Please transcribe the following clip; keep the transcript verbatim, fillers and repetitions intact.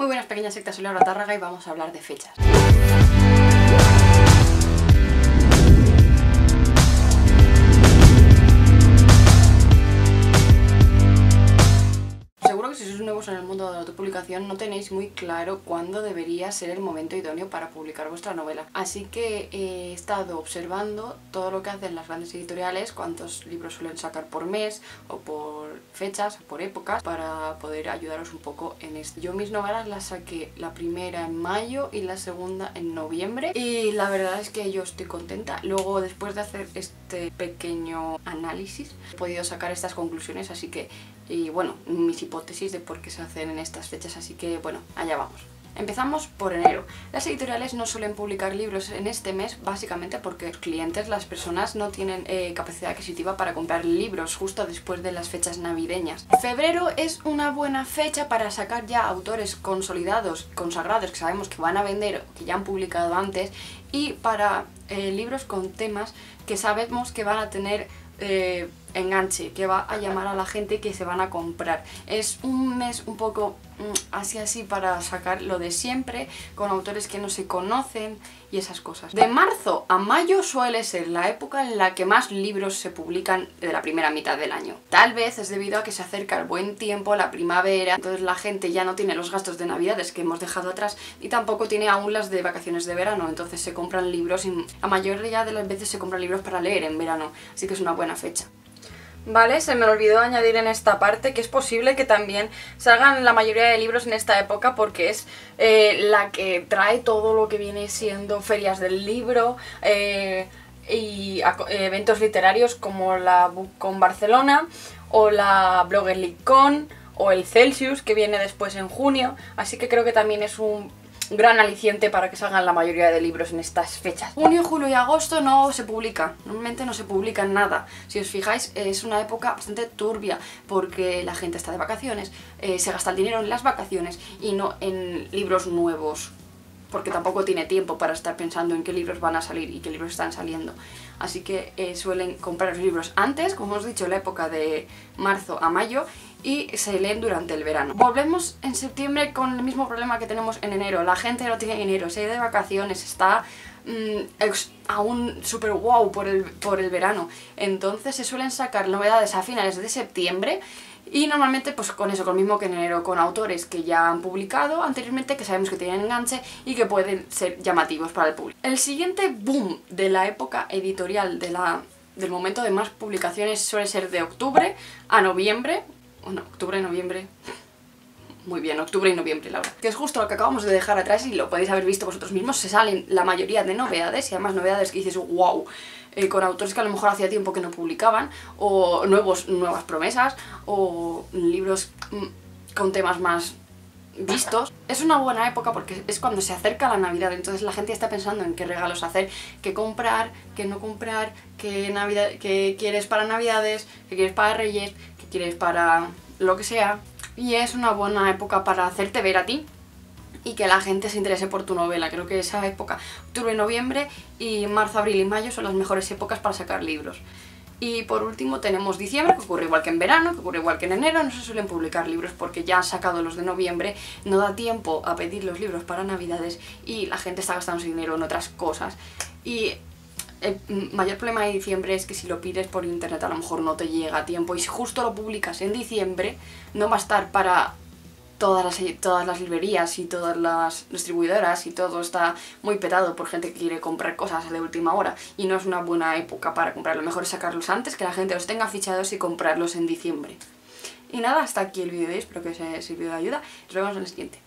Muy buenas pequeñas sectas, soy Laura Tárraga y vamos a hablar de fechas. Seguro que si sois nuevos en el mundo de la autopublicación no tenéis muy claro cuándo debería ser el momento idóneo para publicar vuestra novela. Así que he estado observando todo lo que hacen las grandes editoriales, cuántos libros suelen sacar por mes o por fechas o por épocas, para poder ayudaros un poco en esto. Yo mis novelas las saqué la primera en mayo y la segunda en noviembre y la verdad es que yo estoy contenta. Luego, después de hacer este pequeño análisis, he podido sacar estas conclusiones, así que y bueno, mis hipótesis de por qué se hacen en estas fechas, así que bueno, allá vamos. Empezamos por enero. Las editoriales no suelen publicar libros en este mes básicamente porque los clientes, las personas, no tienen eh, capacidad adquisitiva para comprar libros justo después de las fechas navideñas. Febrero es una buena fecha para sacar ya autores consolidados, consagrados, que sabemos que van a vender, que ya han publicado antes, y para eh, libros con temas que sabemos que van a tener Eh, enganche, que va a llamar a la gente, que se van a comprar. Es un mes un poco mm, así así para sacar lo de siempre, con autores que no se conocen y esas cosas. De marzo a mayo suele ser la época en la que más libros se publican de la primera mitad del año. Tal vez es debido a que se acerca el buen tiempo, la primavera, entonces la gente ya no tiene los gastos de navidades que hemos dejado atrás y tampoco tiene aún las de vacaciones de verano, entonces se compran libros y la mayoría de las veces se compran libros para leer en verano, así que es una buena fecha. Vale, se me olvidó añadir en esta parte que es posible que también salgan la mayoría de libros en esta época porque es eh, la que trae todo lo que viene siendo ferias del libro eh, y eventos literarios como la BookCon Barcelona o la BloggerlyCon o el Celsius, que viene después en junio, así que creo que también es un gran aliciente para que salgan la mayoría de libros en estas fechas. Junio, julio y agosto no se publica, normalmente no se publica nada. Si os fijáis, es una época bastante turbia porque la gente está de vacaciones, eh, se gasta el dinero en las vacaciones y no en libros nuevos, porque tampoco tiene tiempo para estar pensando en qué libros van a salir y qué libros están saliendo. Así que eh, suelen comprar los libros antes, como os he dicho, la época de marzo a mayo, y se leen durante el verano. Volvemos en septiembre con el mismo problema que tenemos en enero. La gente no tiene dinero, se ha ido de vacaciones, está mmm, aún súper wow por el, por el verano. Entonces se suelen sacar novedades a finales de septiembre y normalmente pues con eso, con lo mismo que en enero, con autores que ya han publicado anteriormente, que sabemos que tienen enganche y que pueden ser llamativos para el público. El siguiente boom de la época editorial, de la, del momento de más publicaciones, suele ser de octubre a noviembre. Bueno, octubre, noviembre... Muy bien, octubre y noviembre, Laura. Que es justo lo que acabamos de dejar atrás y lo podéis haber visto vosotros mismos. Se salen la mayoría de novedades y además novedades que dices wow, eh, con autores que a lo mejor hacía tiempo que no publicaban, o nuevos, nuevas promesas, o libros mm, con temas más vistos. Es una buena época porque es cuando se acerca la Navidad, entonces la gente está pensando en qué regalos hacer, qué comprar, qué no comprar, qué, Navidad, qué quieres para Navidades, qué quieres para Reyes, qué quieres para lo que sea. Y es una buena época para hacerte ver a ti y que la gente se interese por tu novela. Creo que esa época, octubre, noviembre y marzo, abril y mayo son las mejores épocas para sacar libros. Y por último tenemos diciembre, que ocurre igual que en verano, que ocurre igual que en enero. No se suelen publicar libros porque ya han sacado los de noviembre, no da tiempo a pedir los libros para Navidades y la gente está gastando su dinero en otras cosas. Y el mayor problema de diciembre es que si lo pides por internet a lo mejor no te llega a tiempo, y si justo lo publicas en diciembre no va a estar para todas las, todas las librerías y todas las distribuidoras, y todo está muy petado por gente que quiere comprar cosas de última hora y no es una buena época para comprarlo. Lo mejor es sacarlos antes, que la gente los tenga fichados y comprarlos en diciembre. Y nada, hasta aquí el vídeo de hoy, espero que os haya servido de ayuda. Nos vemos en el siguiente.